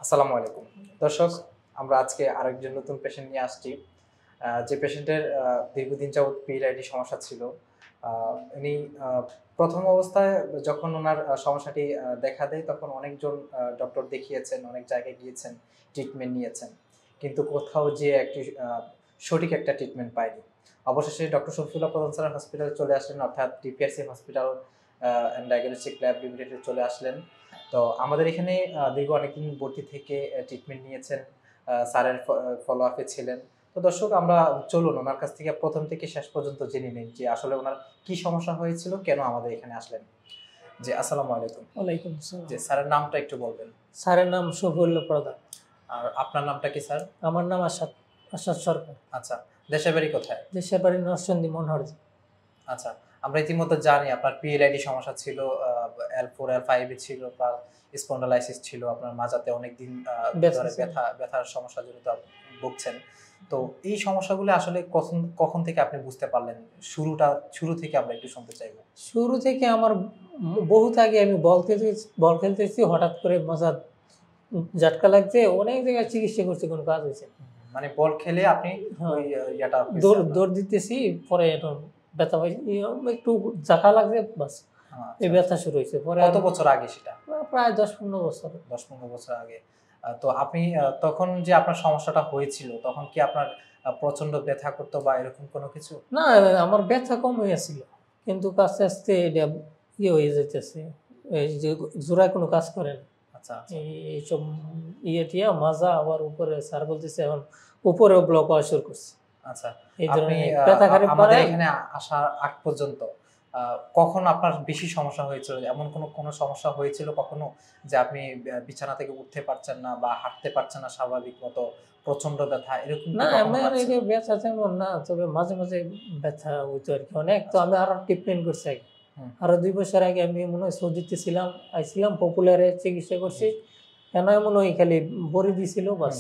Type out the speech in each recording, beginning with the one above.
আসসালামু আলাইকুম দর্শক, আমরা আজকে আরেকজন নতুন পেশেন্ট নিয়ে আসছি। যে পেশেন্টের দীর্ঘদিন যাবৎ পিএলআইডি সমস্যা ছিল। উনি প্রথম অবস্থায় যখন ওনার সমস্যাটি দেখা দেয় তখন অনেকজন ডক্টর দেখিয়েছেন, অনেক জায়গায় গিয়েছেন, ট্রিটমেন্ট নিয়েছেন, কিন্তু কোথাও যে একটি সঠিক একটা ট্রিটমেন্ট পায়নি। অবশেষে ডক্টর শফিউল্লাহ প্রধান স্যার হসপিটালে চলে আসলেন, অর্থাৎ DPRC hospital and diagnostic lab লিমিটেডে চলে আসলেন। তো আমাদের এখানে দীর্ঘ অনেকদিন ভর্তি থেকে ট্রিটমেন্ট নিয়েছেন, স্যারের ফলো আপে ছিলেন। তো দর্শক, আমরা চলুন ওনার কাছ থেকে প্রথম থেকে শেষ পর্যন্ত জেনে নিই যে আসলে ওনার কি সমস্যা হয়েছিল, কেন আমাদের এখানে আসলেন। জি, আসসালামু আলাইকুম। ওয়ালাইকুম আসসালাম। যে স্যারের নামটা একটু বলবেন। স্যারের নাম শফিউল্লাহ প্রধান। আর আপনার নামটা কি স্যার? আমার নাম আসাদ সরকার। আচ্ছা, দেশের বাড়ি কোথায়? দেশের বাড়ি নরসিংদী মনোহরদী। আচ্ছা, আমরা ইতিমধ্যে জানি আপনার পিএলআইডি সমস্যা ছিল, L4 L5 ছিল, প্লাস স্পন্ডালাইসিস ছিল, আপনার মাজাতে অনেকদিন ধরে ব্যথার সমস্যা জনিত ভুগছেন। তো এই সমস্যাগুলো আসলে কখন থেকে আপনি বুঝতে পারলেন? শুরু থেকে আমরা একটু শুনতে চাইবো। শুরু থেকে আমার বহুত আগে আমি বল খেলতেছি, হঠাৎ করে মাজা ঝাটকা লাগছে, অনেক জায়গায় চিকিৎসা করছি, কোনো কাজ হয়েছে। মানে বল খেলে আপনি ওই ইয়াটা দৌড় দিতেছি, পরে ব্যথা হয়েছে, একটু ঝাঁকা লাগছে, বাস এই ব্যথা শুরু হয়েছে। পরে কত বছর আগে সেটা? প্রায় 10-15 বছর। 10-15 বছর আগে। তো আপনি তখন যে আপনার সমস্যাটা হয়েছিল তখন কি আপনার প্রচন্ড ব্যথা করতো বা এরকম কোনো কিছু? না, আমার ব্যথা কম হয়েছিল, কিন্তু আস্তে আস্তে এটা হয়ে যাইতেছে, এই যে জোড়ায় কোনো কাজ করে না। আচ্ছা, এইসব টিয়া মাজা, আবার উপরে স্যার বলতেছে এখন উপরেও ব্লক হওয়া শুরু করছে। আচ্ছা, এই ধরনের ব্যথা খারাপ আমাদের এখানে আসার আগ পর্যন্ত কখন আপনার বেশি সমস্যা হয়েছিল? এমন কোনো সমস্যা হয়েছিল কখনো যে আপনি বিছানা থেকে উঠতে পারছেন না বা হাঁটতে পারছেন না স্বাভাবিক মতো, প্রচন্ড ব্যথা এরকম? না, আমার এই যে ব্যথা তেমন না, তবে মাঝে মাঝে ব্যথা হইতো আর কি অনেক। তো আমি আরো ট্রিটমেন্ট করছি আগে, আরো 2 বছর আগে আমি মনে হয় সৌদিতে আইছিলাম, পপুলারে চিকিৎসা করছি। কেন এমন ওই খালি বড়ি দিছিল, বাস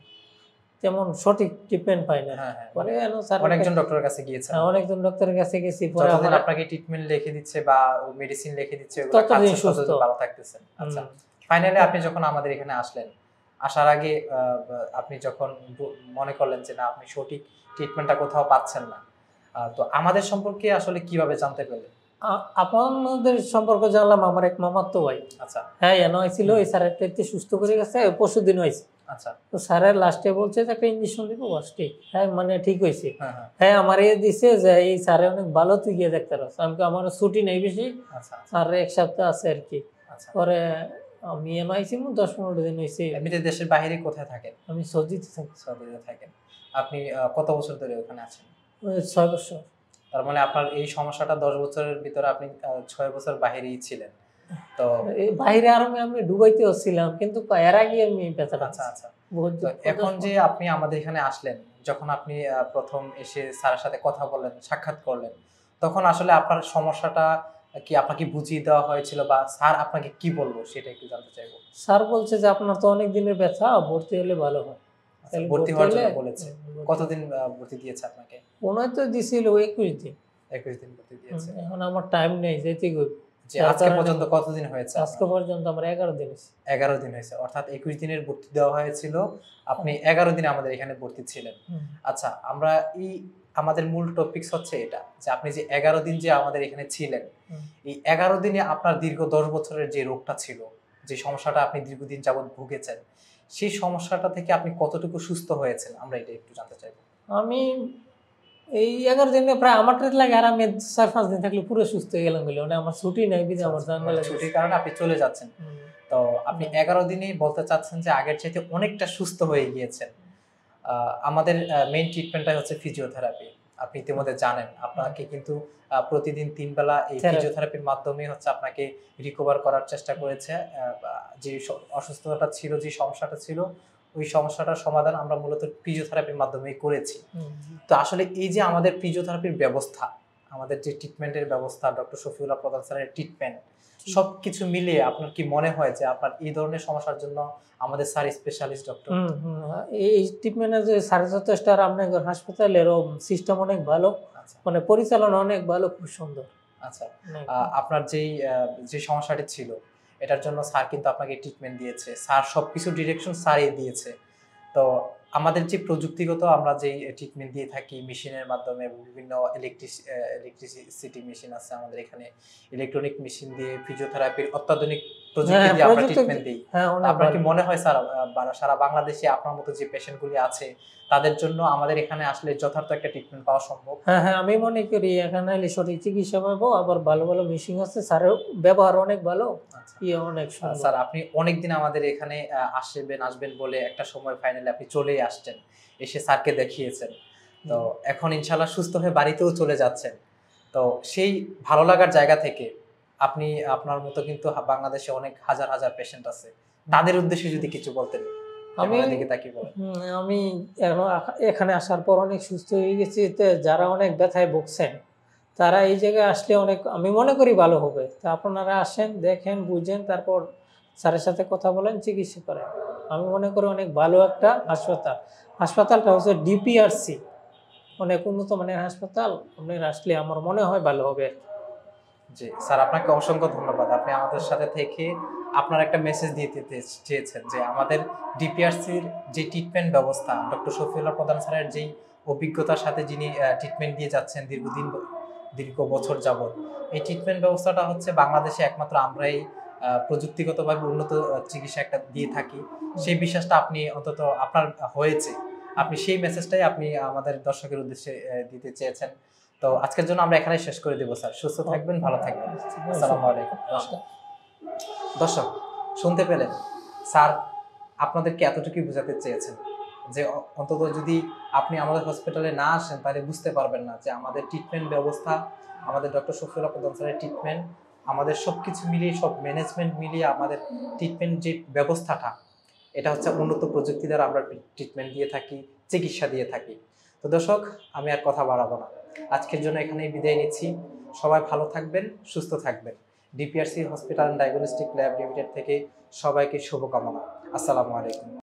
তেমন সঠিক ট্রিটমেন্ট পাই না। পরে অনেকজন ডক্টরের কাছে গিয়েছেন? অনেকজন ডক্টরের কাছে গেছি, পরে যতদিন আপনাকে ট্রিটমেন্ট লিখে দিচ্ছে বা মেডিসিন লিখে দিচ্ছে ততদিন সুস্থ, ভালো থাকতেছেন। আচ্ছা, ফাইনালি আপনি যখন আমাদের এখানে আসলেন, আসার আগে আপনি যখন মনে করলেন যে না, আপনি সঠিক ট্রিটমেন্টটা কোথাও পাচ্ছেন না, তো আমাদের সম্পর্কে আসলে কিভাবে জানতে পারলেন? আপনাদের সম্পর্ক জানলাম আমার এক মামাতো ভাই। আচ্ছা, হ্যাঁ, এনো হয়েছিল, এই স্যারের একটু সুস্থ করে গেছে, পরশুদিন হয়েছে। আচ্ছা, তো স্যারের লাস্টে বলছে যে একটা ইঞ্জেকশন দিব, বাস ঠিক। হ্যাঁ, মানে ঠিক হয়েছে। হ্যাঁ, আমার দিছে যে এই স্যারে অনেক ভালো, তুই গিয়ে দেখতে পারছ। আমি আমার ছুটি নেই বেশি, আর 1 সপ্তাহ আছে আর কি। পরে আমি এনো আইছি 10-15 দিন হয়েছে। এমনিতে দেশের বাইরে কোথায় থাকেন? আমি সৌদিতে থাকি। সৌদিতে থাকেন। আপনি কত বছর ধরে ওখানে আছেন? 6 বছর। তার মানে আপনার এই সমস্যাটা 10 বছরের ভিতরে আপনি 6 বছর বাইরেই ছিলেন। তো বাইরে আর আমি দুবাইতে ছিলাম, কিন্তু এর আগে আমি ব্যথাটা। আচ্ছা, আচ্ছা। তো এখন যে আপনি আমাদের এখানে আসলেন, যখন আপনি প্রথম এসে স্যারের সাথে কথা বললেন, সাক্ষাৎ করলেন, তখন আসলে আপনার সমস্যাটা কি আপনাকে বুঝিয়ে দেওয়া হয়েছিল বা স্যার আপনাকে কি বললো সেটা একটু জানতে চাইবো। স্যার বলছে যে আপনার তো অনেক দিনের ব্যথা, ভর্তি হলে ভালো হয়। ভর্তি হওয়ার জন্য বলেছে। কতদিন ভর্তি দিয়েছে আপনাকে? ওনাই তো দিছিল 21 দিন। 21 দিন ভর্তি দিয়েছে। এখন আমার টাইম নেই, যেতে গই। যে আজকে পর্যন্ত কতদিন হয়েছে? আজকে পর্যন্ত আমার 11 দিন হয়েছে। 11 দিন হয়েছে, অর্থাৎ 21 দিনের ভর্তি দেওয়া হয়েছিল, আপনি 11 দিন আমাদের এখানে ভর্তি ছিলেন। আচ্ছা, আমরা আমাদের মূল টপিকস হচ্ছে এটা যে আপনি যে 11 দিন যে আমাদের এখানে ছিলেন, এই 11 দিনে আপনার দীর্ঘ 10 বছরের যে রোগটা ছিল, যে সমস্যাটা আপনি দীর্ঘদিন যাবত ভুগেছেন, সেই সমস্যাটা থেকে আপনি কতটুকু সুস্থ হয়েছেন আমরা এটা একটু জানতে চাইবো। আমি এই 11 দিনে প্রায় আমার লাগে, আর আমি 4-5 দিন থাকলে পুরো সুস্থ হয়ে গেলাম বলে। মানে আমার ছুটি নাই, বিধে আমার ছুটির কারণে আপনি চলে যাচ্ছেন। তো আপনি 11 দিনেই বলতে চাচ্ছেন যে আগের চাইতে অনেকটা সুস্থ হয়ে গিয়েছেন। আমাদের মেইন ট্রিটমেন্টটা হচ্ছে ফিজিওথেরাপি। আপনি ইতিমধ্যে জানেন, আপনাকে কিন্তু প্রতিদিন 3 বেলা এই ফিজিওথেরাপির মাধ্যমে হচ্ছে আপনাকে রিকভার করার চেষ্টা করেছে। যে অসুস্থতাটা ছিল, যে সমস্যাটা ছিল, ওই সমস্যাটার সমাধান আমরা মূলত ফিজিওথেরাপির মাধ্যমেই করেছি। তো আসলে এই যে আমাদের ফিজিওথেরাপির ব্যবস্থা, আমাদের যে ট্রিটমেন্টের ব্যবস্থা, ডক্টর শফিউল্লাহ প্রধান স্যারের ট্রিটমেন্ট, সবকিছু মিলিয়ে আপনার কি মনে হয় যে আপনার এই ধরনের সমস্যার জন্য আমাদের স্যার স্পেশালিস্ট ডক্টর? এই ট্রিটমেন্টের যে স্যার যথেষ্ট, আর আপনাদের হাসপাতালের সিস্টেম অনেক ভালো, মানে পরিচালনা অনেক ভালো, খুব সুন্দর। আচ্ছা, আপনার যে সমস্যাটি ছিল এটার জন্য স্যার কিন্তু আপনাকে ট্রিটমেন্ট দিয়েছে, স্যার সবকিছু ডিরেকশন স্যারই দিয়েছে। তো আমাদের যে প্রযুক্তিগত আমরা যেই ট্রিটমেন্ট দিয়ে থাকি মেশিনের মাধ্যমে, বিভিন্ন ইলেকট্রিসিটি মেশিন আছে আমাদের এখানে, ইলেকট্রনিক মেশিন দিয়ে ফিজিওথেরাপির অত্যাধুনিক প্রযুক্তি দিয়ে আমরা ট্রিটমেন্ট দিই। আপনার কি মনে হয় স্যার সারা বাংলাদেশে আপনার মতো যে পেশেন্টগুলি আছে তাদের জন্য আমাদের এখানে আসলে যথার্থ একটা ট্রিটমেন্ট পাওয়া সম্ভব? হ্যাঁ, আমি মনে করি এখানে এলে সঠিক চিকিৎসা পাবো, আবার ভালো ভালো মেশিন আছে, স্যারের ব্যবহার অনেক ভালো। অনেক স্যার আপনি অনেকদিন আমাদের এখানে আসবেন বলে একটা সময় ফাইনালি আপনি চলেই আসছেন, এসে স্যারকে দেখিয়েছেন। তো এখন ইনশাল্লাহ সুস্থ হয়ে বাড়িতেও চলে যাচ্ছেন। তো সেই ভালো লাগার জায়গা থেকে আপনি, আপনার মতো কিন্তু বাংলাদেশে অনেক হাজার হাজার পেশেন্ট আছে, তাদের উদ্দেশ্যে যদি কিছু বলতেন। আমি এখানে আসার পর অনেক সুস্থ হয়ে গেছি। যারা অনেক ব্যথায় ভুগছেন তারা এই জায়গায় আসলে অনেক, আমি মনে করি ভালো হবে। তো আপনারা আসেন, দেখেন, বুঝেন, তারপর স্যারের সাথে কথা বলেন, চিকিৎসা করেন। আমি মনে করি অনেক ভালো একটা হাসপাতালটা হচ্ছে ডিপিআরসি, অনেক উন্নত মানের হাসপাতাল। আপনারা আসলে আমার মনে হয় ভালো হবে। জি স্যার, আপনাকে অসংখ্য ধন্যবাদ। আপনি আমাদের সাথে থেকে আপনার একটা মেসেজ দিতে চেয়েছেন যে আমাদের ডিপিআরসির যে ট্রিটমেন্ট ব্যবস্থা, ডক্টর শফিউল্লাহ প্রধান স্যারের যেই অভিজ্ঞতার সাথে যিনি ট্রিটমেন্ট দিয়ে যাচ্ছেন দীর্ঘ বছর যাবৎ, এই ট্রিটমেন্ট ব্যবস্থাটা হচ্ছে বাংলাদেশে একমাত্র আমরাই প্রযুক্তিগতভাবে উন্নত চিকিৎসা একটা দিয়ে থাকি। সেই বিশ্বাসটা আপনি অন্তত আপনার হয়েছে, আপনি সেই মেসেজটাই আপনি আমাদের দর্শকের উদ্দেশ্যে দিতে চেয়েছেন। তো আজকের জন্য আমরা এখানে শেষ করে দেব স্যার। সুস্থ থাকবেন, ভালো থাকবেন। আসসালামু আলাইকুম। দর্শক শুনতে পেলেন, স্যার আপনাদেরকে এতটুকুই বোঝাতে চেয়েছেন যে অন্তত যদি আপনি আমাদের হসপিটালে না আসেন তাহলে বুঝতে পারবেন না যে আমাদের ট্রিটমেন্ট ব্যবস্থা, আমাদের ডক্টর শফিউল্লাহ প্রধান স্যারের ট্রিটমেন্ট, আমাদের সব কিছু মিলিয়ে, সব ম্যানেজমেন্ট মিলিয়ে আমাদের ট্রিটমেন্ট যে ব্যবস্থাটা, এটা হচ্ছে উন্নত প্রযুক্তি দ্বারা আমরা ট্রিটমেন্ট দিয়ে থাকি, চিকিৎসা দিয়ে থাকি। তো দর্শক, আমি আর কথা বাড়াবো না, আজকের জন্য এখানেই বিদায় নিচ্ছি। সবাই ভালো থাকবেন, সুস্থ থাকবেন। DPRC hospital and diagnostic lab limited থেকে সবাইকে শুভকামনা। আসসালামু আলাইকুম।